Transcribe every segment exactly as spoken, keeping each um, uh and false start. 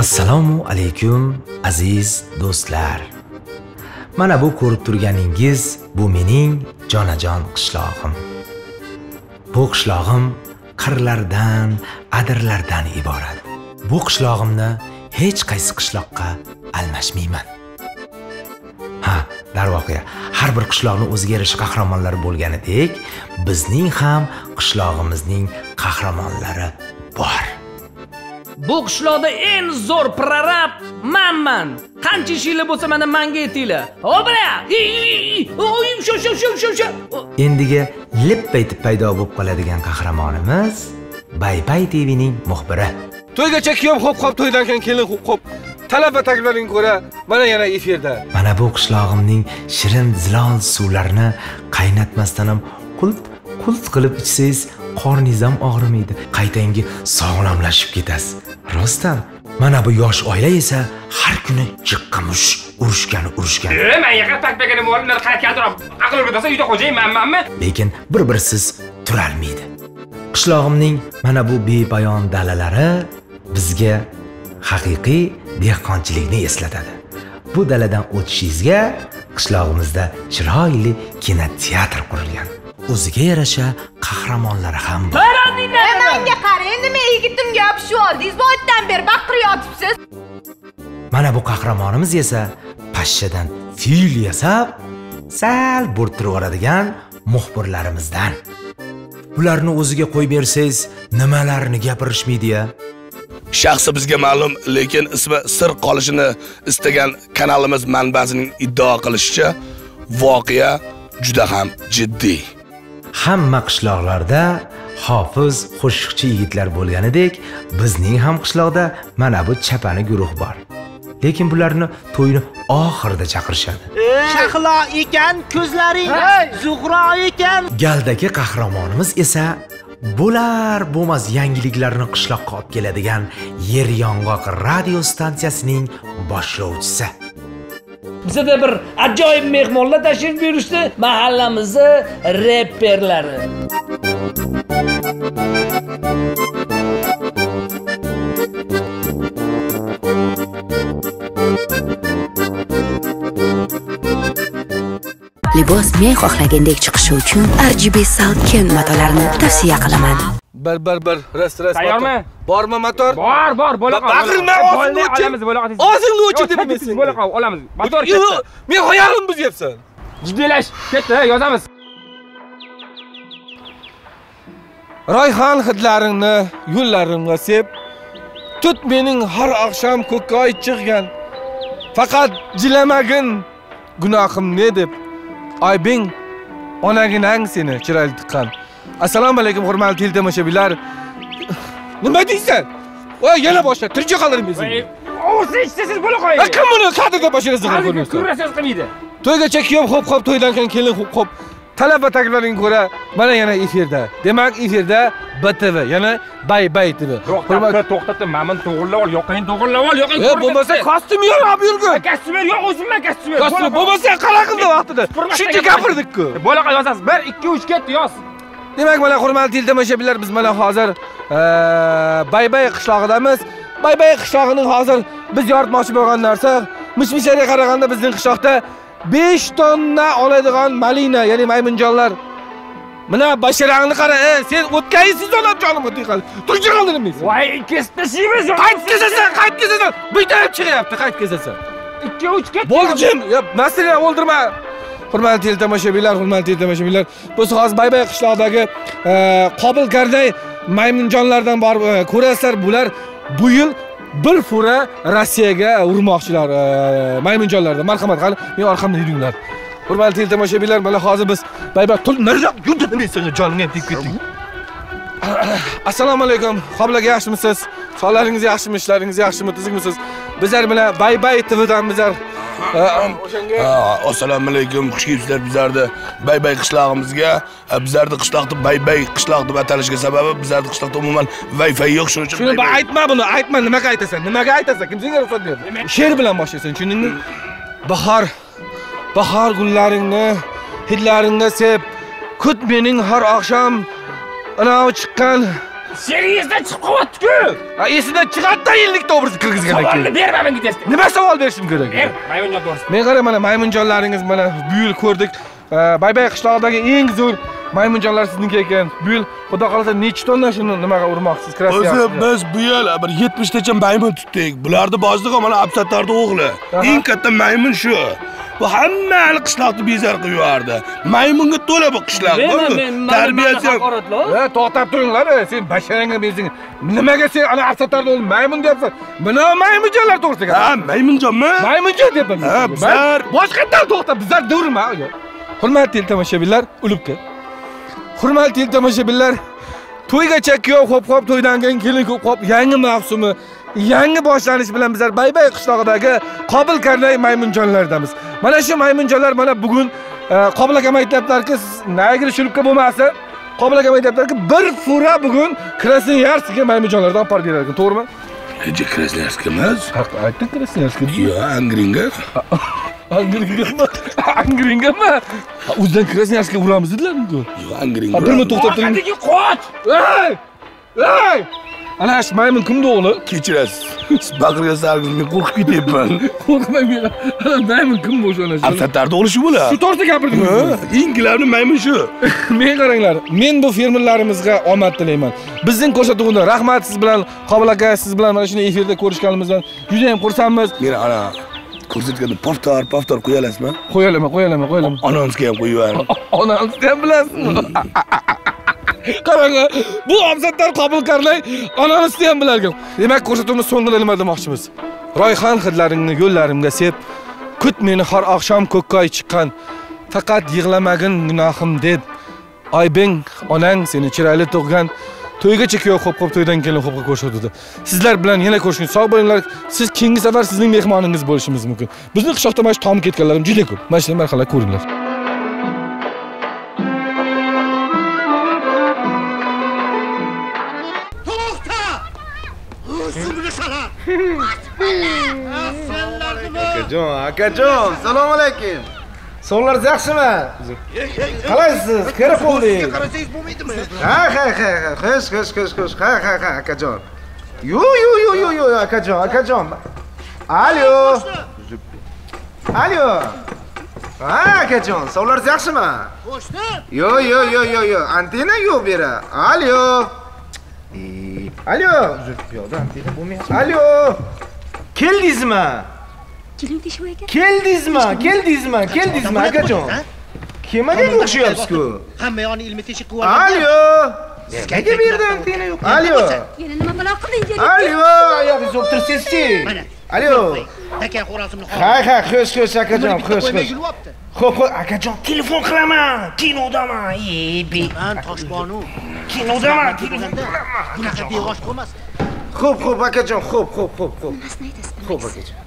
Assalomu alaykum aziz do'stlar. Mana bu ko'rib turganingiz bu mening jonajon qishlog'im. Bu qishlog'im qirlardan, adirlardan iborat. Bu qishlog'imni hech qaysi qishloqqa almashmayman. Ha, darvoqe, har bir qishloqning o'ziga yarasha qahramonlari bo'lganidek, bizning ham qishlog'imizning qahramonlari bor. Bu qishloqda eng zo'r prorab manman. Qancha ishinglar bo'lsa mana menga aytinglar. Obra! Oyim shu shu shu shu shu. Endiga lip aytib paydo bo'lib qoladigan qahramonimiz Bay-Bay T V'ning muxbiri. To'ygacha kiyim xo'p xo'p, to'ydan keyin kelin xo'p xo'p. Talab va takliflaring ko'ra mana yana efirda. Mana bu qishlog'imning shirin zilol suvlarini qaynatmasdan ham qult qult qilib ichsangiz qorningiz ham og'rimaydi. Qaytangi sog'lomlashib ketasiz. Rostdan, mana bu yosh oila esa har kuni jiqqamush urushgan urushgan. E, men yaqa takpagani muallimlar qayerga aql o'rgatsa uyda xo'jaymanmanmi? Lekin bir-birsiz turolmaydi. Qishlog'imning mana bu bepoyon dalalari bizga haqiqiy dehqonchilikni eslatadi. Bu daladan o'tishingizga qishlog'imizda chiroyli kinoteatr qurilgan. O'ziga yarasha qahramonlari ham bor. Menga qarang, endi men yigitimga yopishib oldingiz, boydan beri baqirib yotibsiz. Mana bu qahramonimiz esa pashshadan fil yasab, sal bo'rtirib yuboradigan muxbirlarimizdan. Bularni o'ziga qo'yib bersangiz, nimalarni gapirishmaydi-ya? Shaxsi bizga ma'lum, lekin ismi sir qolishini istagan kanalimiz manbasining iddao qilishicha, voqea juda ham jiddiy. Hamma qishloqlarda hofiz, qo'shiqchi yigitlar bo'lganidek, bizning ham qishloqda mana bu chapani guruh bor. Lekin bularni to'yni oxirida chaqirishadi. Shahlo ekan ko'zlaring, Zuhro ekan. Galdagi qahramonimiz esa bo'lar bo'lmas yangiliklarni qishloqqa olib keladigan Yer Yong'oq radio stansiyasining boshlovchisi. Bizda bir ajoyib mehmonlar tashrif buyurishdi, mahallamizni reperlari. Libos men xohlagandek chiqishi uchun R G B Salken matolarini tavsiya qilaman. Bir bir bir rast rast. Tayyormi? Bormi motor? Bor, bor, bo'la qol. Baqirma, og'zingni olamiz, bo'la qol. Og'zingni o'chir debman senga. Bo'la qol, olamiz. Motor ketdi. Men xayolim buzyapsan. Jiddiylash, ketdi, yozamiz. Rayhon hidlaringni yo'llarimga sep, tut mening har oqshom ko'kkoy chiqgan. Faqat jilamagin gunohim ne deb. Aybing onaginang seni chiroyli tiqqan. Assalomu alaykum hurmatli teletomoshabinlar. Nima deysan? Voy, yana boshla, tircha qoldirib bizni. O'zi ichsiz bo'la qo'ying. Ha, kim buni qadrga boshirasiz qilib ko'rasiz qilmaydi. To'ygacha kiyim xo'p xo'p, to'ydan keyin kelin xo'p xo'p. Talab va takliflaring ko'ra mana yana efirda. Demak, efirda B T V, yana Bay-Bay T V. Hurmatli to'xtatdim, men to'g'rilab ol, yoqing to'g'rilab ol, yoqing. E, bo'lmasa kostyumer olib yurgin. Kostyumer yo'q, o'zimman kostyumer. Kostyumer bo'lmasa qala qildi vaqtida. Shuncha gapirdik-ku. Bo'la qol yozasiz. bir ikki uch ketdi, yoz. Demak, mana hurmatli tomoshabinlar, biz mana hozir Bay-Bay qishlog'idamiz. Bay-Bay qishlog'ining hozir biz yoritmoqchi bo'lgan narsa, mishmishlarga qaraganda bizning qishloqda besh tonna oladigan malina, ya'ni maymunjonlar. Mana basharangni qara, e, sen o'tkaysiz olib jonim o'tay qal. Turchi qoldirmaysiz. Voy, kesib tashlaymiz. Qayt kesasan, qayt kesasan. Bitta chiqyapti, qayt kesasan. ikki uch ketdi. Bo'ldim, yo, masala o'ldirma. Hurmatli tomoshabinlar, hurmatli tomoshabinlar, biz hozir Bay-Bay qishlog'idagi Qobil Garday maymunjonlardan bor ko'rasizlar, bular bu yil bir fura Rossiyaga urmoqchilar maymunjonlardan. Marhamat, qani men orqamdan yuringlar. Hurmatli tomoshabinlar, mana hozir biz Bay-Bay tul nariroq yurdi demaysan, joningni ham tegib ketdik. Assalomu alaykum. Qobilaga yaxshimisiz? Sog'laringiz yaxshimi? Ishlaringiz yaxshimi? Tuzukmisiz? Bizlar bilan Bay-Bay T V'dan bizlar Assalomu alaykum, xush kelibsizlar bizlarni Bay-Bay qishlog'imizga. Bizlarni qishloqda Bay-Bay qishloq deb atalishga sababi bizlarni qishloqda umuman Wi-Fi yo'q, shuning uchun. Shuni aytma buni, aytma, nimaga aytasan? Nimaga aytasan? Kim senga ruxsat berdi? She'r bilan boshlaysan, tushundingmi? Bahor, bahor gullaringni hidlaringga sep, kut mening har oqshom anavi chiqqan Seni esdan chiqib qolyapti-ku. Ha, esidan chiqadi-da ellik to'g'risi kirgizgan ekan. Savolni berma menga tez. Nima savol berishim kerak? Ber, maymunjon to'g'risi. Men qara mana maymunjonlaringiz mana bu yil ko'rdik. Baybay qishlog'idagi eng zo'r maymunjonlar sizniki ekan. Bu yil xudo qalasa necha tonna shuni nimaga urmoqsiz? O'zi biz bu yil bir yetmish tacha maymun tutdik. Bularni boshlig'i mana Absattarning o'g'li. Eng katta maymun shu. Bu hammani qishloqni bezar qilib yubordi. Maymunga to'la bu qishloq. Tarbiyasi ham. Ha, to'xtab turinglar, sen basharangga benzing. Nimaga sen ana Absattarning o'g'li maymun deyapsan? Buni maymunjonlar to'g'risiga. Ha, maymunjonmi? Maymunjon deyapman. Ha, bizlar boshqadan to'xtab, bizlar durma. Hurmatli tomoshabinlar, ulubka. Hurmatli tomoshabinlar, to'ygacha kuyov xo'p-xo'p, to'ydan keyin kelin ko'p-xo'p, yangi mavsumi, yangi boshlanish bilan bizlar Baybay qishlog'idagi Qobil Karnay maymunjonlardamiz. Mana shu maymunjonlar mana bugun Qobil aka aytibdilar-ki, siz nagir shulubka bo'lmasa, Qobil aka aytibdilar-ki, bir fura bugun Krasnoyarskga maymunjonlardan olib borib berar ekan, to'g'rimi? Kecha Krasnoyarskka emas. Haq, aytdim Krasnoyarskka. Yo'q, Angringa. Angringami? Angringami? O'zidan Krasnoyarskka uramiz dedilar-ku. Yo'q, Angringa. Bir minut to'xtab turing. Haqidagi qoch. Ey! Ey! Ana shu maymun kimning o'g'li? Kechirasiz. Siz baqirga sarg'iz, men qo'rqib ketyapman. Qo'rqmang men. Ana maymun kim bo'sh ana shu? Absattarning o'g'li shu bo'lar. Shu to'g'risida gapirdingiz. Ha, inglarning maymun shu. Men qaranglar, men bu fermerlarimizga omad tilayman. Bizning ko'rsatuvda rahmat siz bilan, Qobil aka siz bilan mana shuni efirda ko'rishganimizdan juda ham xursandmiz. Men ana ko'rsatganda paftor, paftor qo'yalasizmi? Qo'yalaman, qo'yalaman, qo'yalaman. Onamizga ham qo'yib yuboring. Onamizga ham bilasizmi? Qarang, bu Absattar Qobil Karnay onamizni ham bilarkan. Demak, ko'rsatuvimiz so'ngida nima demoqchimiz? Royxon hidlaringni yo'llarimga sep, kut meni har oqshom ko'kkoy chiqqan. Faqat yig'lamagin gunohim deb. Oybing, onang seni chiroyli tug'gan. To'ygacha kuyov xo'p-xo'p to'ydan keyin xo'pga ko'rsatdi. Sizlar bilan yana ko'rishing. Sog' bo'linglar. Siz keyingi safar sizning mehmoningiz bo'lishimiz mumkin. Bizni qishloqda mana shu tom ketganlarim juda ko'p. Mana shunday marhalar ko'ringlar. Akajon, akajon, salom alaykum. Sonlaringiz yaxshimi? Qalaysiz? Kirib qoldik. Qarasangiz bo'lmaydimi? Ha, ha, ha, ha. Xo'sh, xo'sh, xo'sh, xo'sh. Ha, ha, ha, akajon. Yo, yo, yo, yo, yo, akajon, akajon. Alo. Alo. Ha, akajon, sonlaringiz yaxshimi? Qo'shni. Yo, yo, yo, yo, yo. Antena yo'q bera. Alo. Alo. Yo'q, antena bo'lmayapti. Alo. Keldingizmi? Keling teshib ekan. Keldingizmi? Keldingizmi? Keldingizmi, akajon? Kemaga o'xshayapsiz-ku. Hamma yoqni ilmiy teshik qilib oldim. Alo. Sizga berdim, antena yo'q. Alo. Yana nima balo qildingiz? Alo, oyog'ingizni o'ptirsangiz-chi. Mana. Alo. Aka xo'rasimni Ha, ha, xo'sh, xo'sh, akajon, xo'sh, xo'sh. yulyapti. Xo'p, xo'p, akajon, telefon qilaman. Kinodaman. Ey, be. Men Toshbonu. Kinodaman, telefon qilaman. Bunaqa bevosh bo'lmas. Xo'p, xo'p, akajon, xo'p, xo'p, xo'p, xo'p. Nimasini aytasiz? Xo'p, akajon.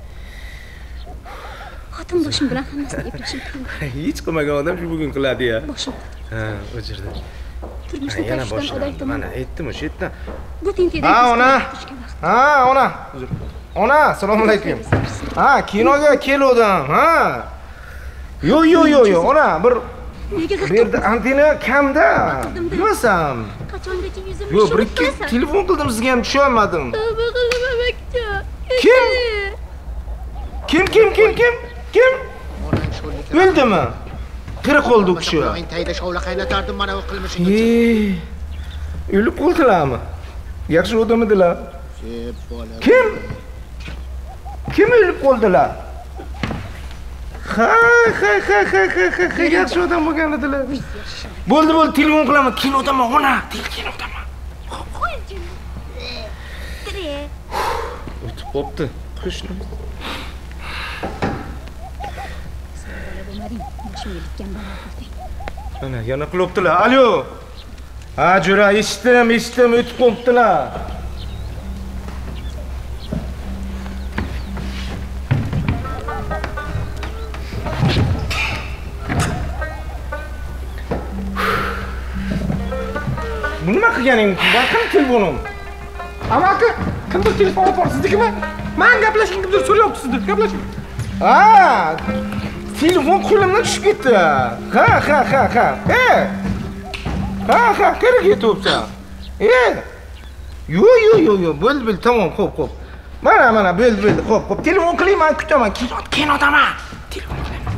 Xotin boshim bilan hammasini eplashim qiyin. Hech qilmagan odam shu bugun qiladi-ya. Boshim. Ha, o'chirdi. Turmushda Yana tashishdan boshladi. adaytaman. Mana aytdim o'sha yerdan. Bu tentida. Ha, ona. Ha, ona. Ona, assalomu alaykum. Ha, kinoga keldim. Ha. Yo, yo, yo, yo, ona bir Nega bu yerda antena kamda. Bilmasam. Qachongacha yuzimni Yo, bir ikki telefon qildim sizga ham tushunmadim. Tavba qilaman aka. Kim? Kim, kim, kim, kim? Kim? O'ldimi? Tiri qoldi u kishi. Men tayda shovla qaynatardim mana bu qilmishingni. Ey, o'lib qoldilarmi? Yaxshi odam edilar. Kim? Kim o'lib qoldilar? Ha, ha, ha, ha, ha, ha, yaxshi odam bo'lgan edilar. Bo'ldi, bo'ldi, telefon qilaman. Kinodaman, ona, kinodaman. Qo'ying. Tire. O'tib qopti. Qo'shni. Mana yana qilibdilar. Alo. Ha, jo'ra, eshitdim, eshitdim, o'tib qoptilar. Bu nima qilganing? Bakın telefonim. Ama aka, kimdir telefon olib bor, siznikimi? Men gaplashgan kimdir so'rayapti sizdan, gaplashing. Ha, telefon qo'limdan tushib ketdi. Ha, ha, ha, ha. E. Ha, ha, qayerga ketibsan? E. Yo yo yo yo, bo'ldi bo'ldi, tamom, xo'p, xo'p. Mana mana bo'ldi bo'ldi, xo'p, xo'p. Telefon qilayman, kutaman. Kinodaman. Telefon qilaman.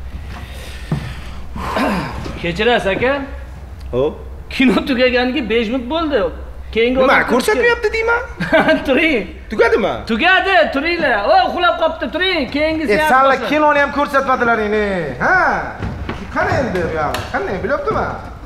Kechirasiz aka. Xo'p. Kino tugaganiga besh minut bo'ldi. Keyingi nima ko'rsatmayapti deyman? Turing. Tugadimi? Tugadi, turinglar. O, uxlab qopti, turing. Keyingi seans. E, sanlar kinoni ham ko'rsatmadilaring, ne? Ha? Qani endi bu yoq? Qanday bilyaptimi?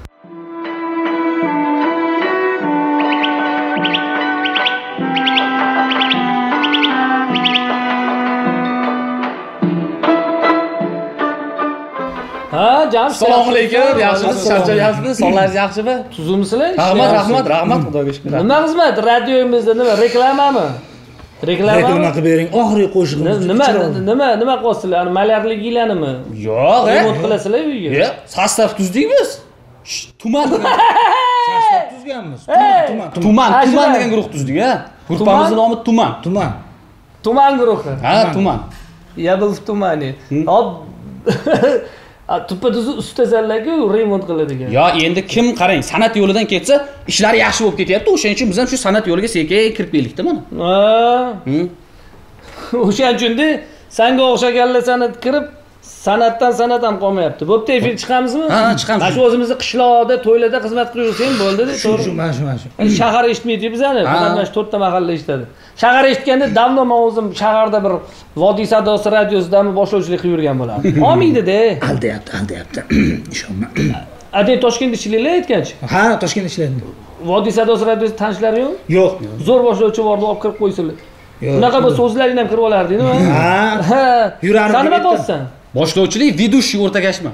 Ha, Jam. Assalomu alaykum. Yaxshimisiz? Charchayapsizmi? Sonlaringiz yaxshimi? Tuzumsizlar? Rahmat, rahmat, rahmat. Xudoga shukr. Nima xizmat? Radioyimizda nima? Reklamami? Reklamami? Reklama qilib bering. Oxirgi qo'shig'imiz. Nima, nima, nima qilyapsizlar? Ani malyarligilarnimi? Yo'q, e. Remont qilasizlar uyga? Yo'q, sostav tuzdik biz. Tuman degan. Sostav tuzganmiz. Tuman, tuman, tuman degan guruh tuzdik, ha. Guruhimizning nomi Tuman, Tuman. Tuman guruhi. Ha, Tuman. Yabil tumani. Hop. Tuppa-tuzu ustazallarga remont qiladigan. Yo, endi kim qarang, san'at yo'lidan ketsa, ishlari yaxshi bo'lib ketyapti. O'shaning uchun biz ham shu san'at yo'liga sekin kirib keldikda mana. Ha. O'shaning uchun-da senga o'xshaganlar san'at kirib, san'atdan san'at ham qolmayapti. Bo'pti, efir chiqamizmi? Ha, chiqamiz. Mana shu o'zimizning qishloqda, to'ylarda xizmat qilaversang bo'ldi-da, to'g'ri. Shu, mana shu, mana shu. Shahar eshitmaydi bizani. Mana shu to'rtta mahalla eshitadi. Shahar eshitganda davno men o'zim shaharda bir Vodiy sadosi radiosidami boshlovchilik qilib yurgan bo'lardim. Olmaydi-da. Aldayapti, aldayapti. Ishonma. Adey Toshkentda ishlaylar aytganchi? Ha, Toshkentda ishlaydi. Vodiy sadosi radiosi tanishlari yo'q? Yo'q. Zo'r boshlovchi bordi, olib kirib qo'ysinlar. Unaqa bo'lsa o'zlaring ham kirib olardingmi? Ha. Yurardim. Sen nima qilyapsan? Boshlovchilik vidushi o'rtagashma.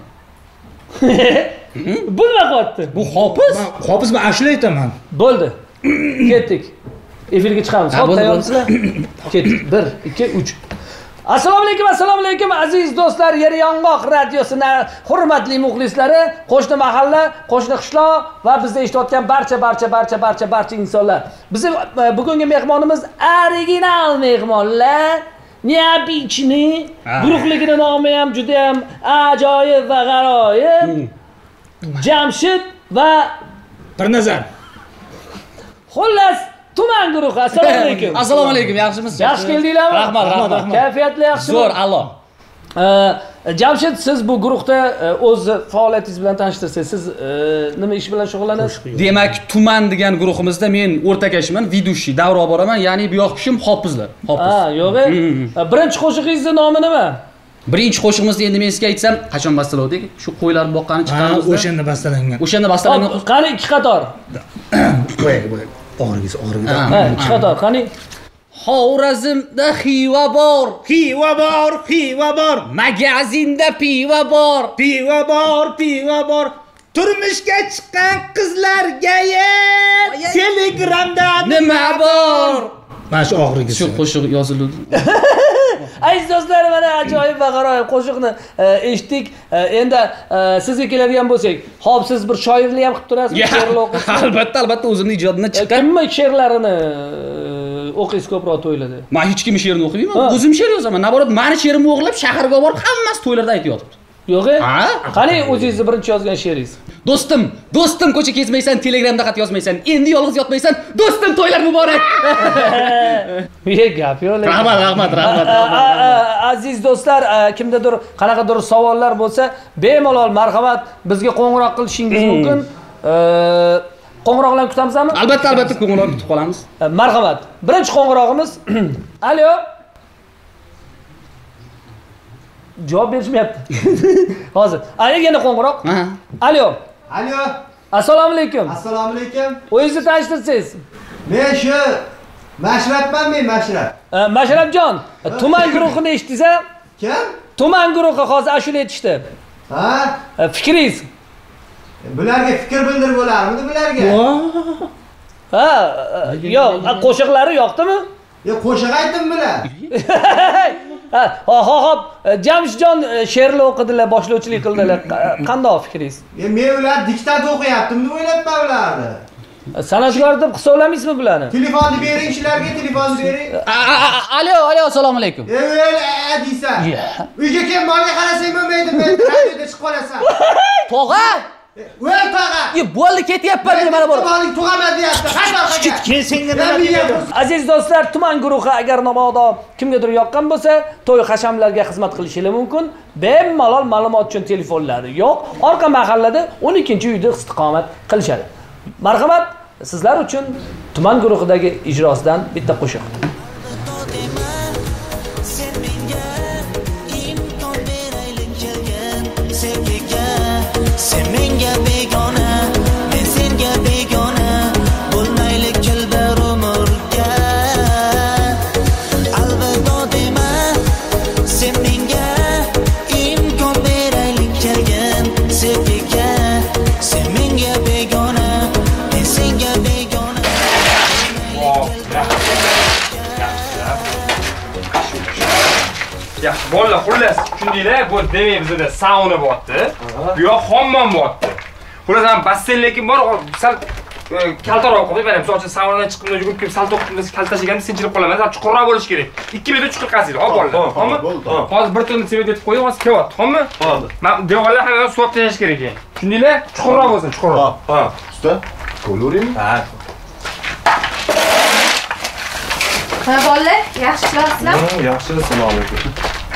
Bu nima qilyapti? Bu Hofiz. Hofiz men ashula aytaman. Bo'ldi. Ketdik. Efirga chiqamiz. Xo'p, tayyorsizlar? Ketdik. bir, ikki, uch. Assalomu alaykum, assalomu alaykum aziz do'stlar, Yer Yong'oq radiosining hurmatli muxlislari, qo'shni mahalla, qo'shni qishloq va bizni eshitayotgan barcha barcha barcha barcha barcha insonlar. Bizim bugungi mehmonimiz original mehmonlar. Neobichni guruhligining nomi ham juda ham ajoyib va g'aroyib. Jamshid va Birnazar. Xullas Tuman guruhi. Assalomu alaykum. Assalomu alaykum. Yaxshimisiz? Yaxshi keldinglarmi? Rahmat, rahmat. Kayfiyatli yaxshimi? Zo'r, a'lo. Jamshid, siz bu guruhda o'z faoliyatingiz bilan tanishtirsangiz, siz nima ish bilan shug'ullanasiz? Demak, Tuman degan guruhimizda men o'rtakashman, vidushi, davra olib boraman, ya'ni bu yoq kishim Hofizlar. Hofiz. Ha, yo'q-e. Birinchi qo'shig'ingizning nomi nima? Birinchi qo'shig'imizni endi men sizga aytsam, qachon bastaladik? Shu qo'ylarni boqqani chiqqanimizda. O'shanda bastalangan. O'shanda bastalangan. Qani ikki qator. Voy, voy. Og'rigiz, og'rigiz. Ha, ikki qator. Qani Xorazmda xiva bor, xiva bor, xiva bor. Magazinda piva bor, piva bor, piva bor. Turmushga chiqqan qizlarga Telegramda nima bor? Mana shu og'rigiz. Shu qo'shiq yozildi. Aziz do'stlar, mana ajoyib va g'aroyib qo'shiqni eshitdik. Endi sizga keladigan bo'lsak, hop siz bir shoirlik ham qilib turasizmi? She'rlar o'qiysiz? Albatta, albatta o'zimning ijodimdan chiqqan. Kimning she'rlarini o'qiysiz ko'proq to'ylarda? Men hech kim she'rini o'qimayman. O'zim she'r yozaman. Naborot meni she'rimni o'g'irlab shaharga borib hammasi to'ylarda aytib yotibdi. Yo'q-e? Qani o'zingizni birinchi yozgan she'ringiz? Do'stim, do'stim ko'cha kezmaysan, Telegramda xat yozmaysan, endi yolg'iz yotmaysan, do'stim to'ylar muborak. Ye gap yo'q. Rahmat, rahmat, rahmat. Aziz do'stlar, kimdadir qanaqadir savollar bo'lsa, bemalol marhamat bizga qo'ng'iroq qilishingiz mumkin. Qo'ng'iroqlarni kutamizmi? Albatta, albatta qo'ng'iroq kutib qolamiz. Marhamat. Birinchi qo'ng'iroqimiz. Alo. Javob berishmayapti. Hozir. Ana yana qo'ng'iroq. Alo. Alo. Assalomu alaykum. Assalomu alaykum. O'zingizni tanishtirsangiz. Men shu Mashrabman, men Mashrab. Mashrabjon, Tuman guruhini eshitdingiz-a? Kim? Tuman guruhi hozir ashula aytishdi. Ha? Fikringiz? Bularga fikr bildirib bo'larmidi bularga? Ha, yo'q, qo'shiqlari yoqdimi? Yo'q, qo'shiq aytdim bular. Ha, hop, Jamshidjon she'rlar o'qidilar, boshlovchilik qildilar. Qanday fikringiz? Men ular diktat o'qiyaptim deb o'ylabman ularni. San'atkor deb hisoblamaysizmi bularni? Telefonni bering shularga, telefonni bering. Alo, alo, assalomu alaykum. Ey, deysan. Uyga kelib molga qarasang bo'lmaydi, men radioda chiqib qolasan. Tog'a, Voy tog'a. Ye, bo'ldi ketyapman deb mana bo'ldi. Boling tug'ama deyapti. Qachon Git, kel senga nima deyapti? Aziz do'stlar, tuman guruhi agar mabodo kimgadir yoqqan bo'lsa, to'y hashamlarga xizmat qilishlari mumkin. Bemalol ma'lumot uchun telefonlari yo'q. Orqa mahallada o'n ikkinchi uyda istiqomat qilishadi. Marhamat, sizlar uchun tuman guruhidagi ijrosidan bitta qo'shiq. Sen menga begona, men senga begona, bo'lmaylik kelbar umrga. Alvido dema, sen menga imkon beraylik kelgan sevgiga. Sen menga begona, men senga begona. Ya, bolla, xullas, shundaylar, bu demay bizda sauna bo'pti. Bu yoq hammom bo'pti. Xullas ham basseyn lekin bor, sal kaltaroq qo'yib beram. Misol uchun saunadan chiqib yugurib kelib sal to'qib kaltash ekan, sinchilib qolaman. Sal chuqurroq bo'lish kerak. ikki metr chuqur qaziydi, hop bo'ldi. Xo'pmi? Hozir bir tonna sement etib qo'yib, hozir kelyapti, xo'pmi? Bo'ldi. Men devorlar hamma suv tashlash kerak ekan. Shundaylar, chuqurroq bo'lsin, chuqurroq. Ha, usta. Koloring? Ha. Ha, bolalar, yaxshilarsizlar? Ha, yaxshi, assalomu alaykum.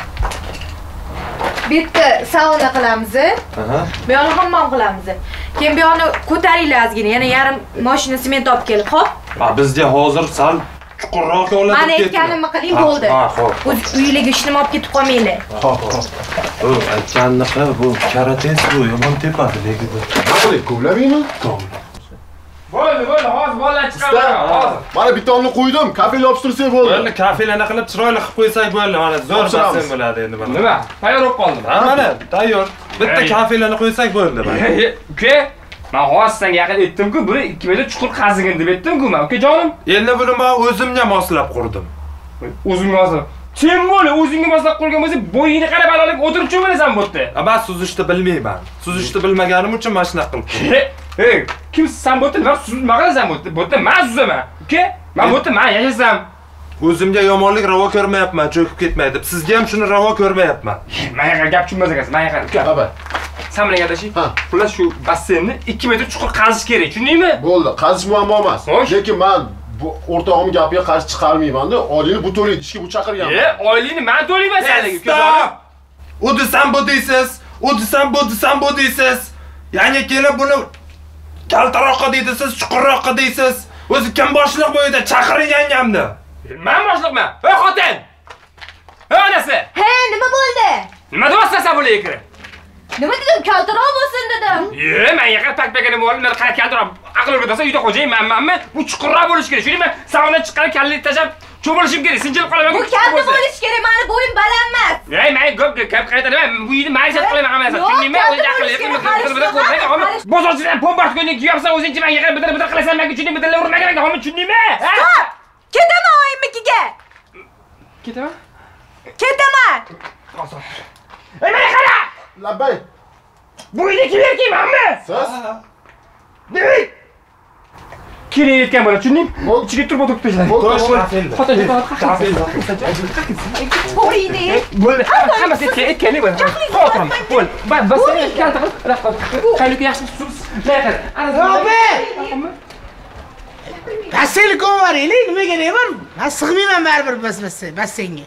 Bitta sauna qilamiz. Aha. Bu yoqni hammom qilamiz. Keyin bu yoqni ko'taringlar ozgina, yana yarim mashina sement olib kelib, xo'p? Ha, bizga hozir sal chuqurroq yo'llar Mana aytganimni qiling, bo'ldi. Ha, xo'p. O'z uyingizga ishni olib ketib qolmanglar. Xo'p, xo'p. Bu aytganini qil, bu karates bu yomon tepadi lekin bu. Nima qilay, kovlamaymi? To'g'ri. Bo'ldi, bo'ldi, hozir bolalar chiqaman, hozir. Mana bittani qo'ydim, kafel yopishtirsak bo'ldi. Bo'ldi, kafelani qilib chiroyli qilib qo'ysak bo'ldi. Mana zo'r basseyn bo'ladi endi mana. Nima? Tayyor bo'lib qoldim. Ha, mana tayyor. Bitta kafelani qo'ysak bo'ldi mana. Uka, men hozir senga yaqin aytdim-ku, buni ikki metr chuqur qazigin deb aytdim-ku men, ukajonim. Endi buni men o'zimga moslab qurdim. O'zingga moslab. Sen bo'la, o'zingga moslab qurgan bo'lsa, bo'yingni qarab alolib o'tirib bo'lasan bu yerda. Men suzishni bilmayman. Suzishni bilmaganim uchun mana shunaqa qilib. Hey, kim sen bu yerda? Men suzma qilasan bu yerda. Bu yerda men suzaman. Uka, men bu yerda men yashasam. O'zimga yomonlik ravo ko'rmayapman, cho'kib ketmay deb. Sizga ham shuni ravo ko'rmayapman. Menga gap tushunmas ekansiz. Men yaqin uka. Baba. Sen bilan gaplashing. Xullas shu basseynni ikki metr chuqur qazish kerak, tushundingmi? Bo'ldi, qazish muammo emas. Lekin men bu o'rtog'im gapiga qarshi chiqarmayman-da. Oilani bu to'laydi, ishga bu chaqirganman. E, oilani men to'layman senga, uka. U desam bu deysiz, u desam bu desam bu deysiz. Ya'ni kelib buni kaltaroqqa deysiz, chuqurroqqa deysiz. O'zi kim boshliq bu yerda chaqiring yangamni. Men boshliqman. Ey xotin. Ey onasi. He, nima bo'ldi? Nima deyapsan bu lekin? Nima dedim? Kaltaroq bo'lsin dedim. Ye, men yaqin takpagani bo'lib, men qara kaltaroq aql o'rgatsa uyda xo'jayin menmanmi? Bu chuqurroq bo'lish kerak. Shuni men sauna chiqqan kallik tashab cho'milishim kerak. Sinchilib qolaman. Bu katta bo'lish kerak. Meni bo'yim baland emas. Ey, men ko'p gap qaytaraman. Bu uyni ma'rifat qilaman hammasini. Tushundingmi? O'zi aql bozorchidan bombard ko'yning kiyapsan, o'zingchi men yaqin bidir-bidir qilasan, menga tushundingmi? Dilla urmagan ekan, hamma tushundingmi? Stop! Ketaman oyimnikiga. Ketaman? Ketaman. Ey, meni qara! Labbay. Bu uyda kim erkakmanmi? Siz? Demak. Keling aytgan bo'la, tushundingmi? Ichiga turib o'tirib tashladi. Xotin, xotin. To'yni. Bo'ldi. Hammasi aytgan bo'ldi. Xotiram. Bo'ldi. Bas, kalta qilib, qaylik yaxshi suz. Lekin, ana Robi! Basseyn ko'varaylik, nimaga nima? Men sig'mayman baribir bas basseynga.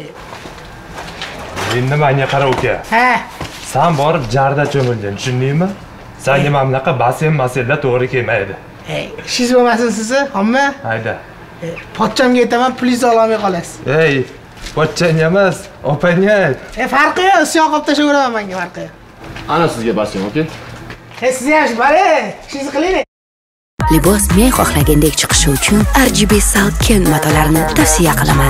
Endi menga qara uka. Ha. Sen borib jarda cho'milding, tushundingmi? Senga mana bunaqa basseyn masallar to'g'ri kelmaydi. Ey, ishingiz bo'lmasin sizni, hamma? Hayda. Pochchamga aytaman, plyus ololmay qolasiz. Ey, pochchang emas, opangga ayt. E, farqi yo'q, isyon qilib tashlayveraman menga farqi yo'q. Ana sizga basseyn, okey? E, siz yaxshi, bari, ishingizni qiling. Libos men xohlagandek chiqishi uchun R G B Salken matolarini tavsiya qilaman.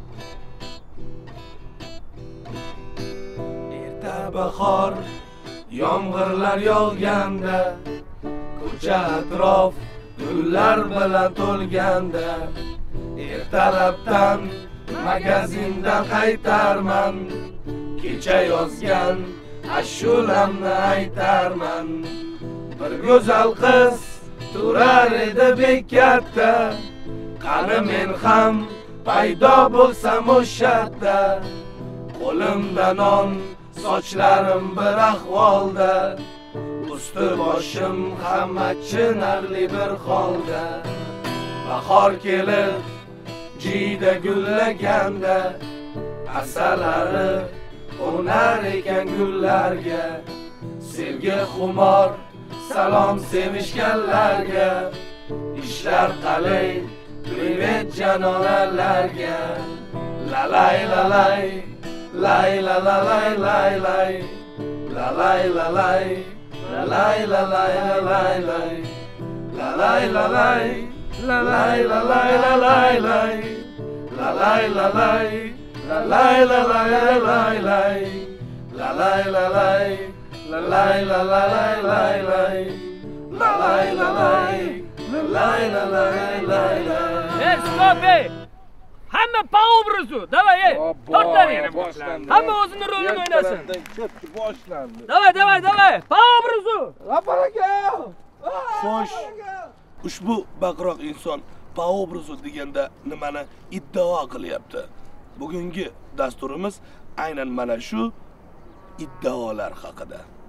Erta bahor, yomg'irlar yog'ganda, ko'cha atrof gullar bilan to'lganda, ertalabdan magazindan qaytarman, kecha yozgan ashulamni aytarman. Bir go'zal qiz turar edi bekatda, qani men ham paydo bo'lsam o'shatda, qo'limda non, sochlarim bir ahvolda, Usti boshim hamma chinarli bir holda. Bahor kelib jiyda gullaganda asalari qo'nar ekan gullarga. Sevgi xumor salom sevishganlarga. Ishlar qalay privet janonalarga. Lalay lalay lay la la lay lay lay lalay lalay lalay lalay lalay lay lalay lalay lalay lalay lalay lay lalay lalay lalay lalay lalay lay lalay lalay lalay lalay lalay lay lalay lalay lalay lalay lalay lay. Hey, stop it! Hamma pa obro'su. Davay, ey. Tortlaring. Hamma o'zining rolini o'ynasin. Boshlandi. Davay, davay, davay. Pa obro'su. Rapar aka. Xo'sh. Ushbu baqiroq inson pa obro'su deganda nimani iddao qilyapti? Bugungi dasturimiz aynan mana shu iddaolar haqida.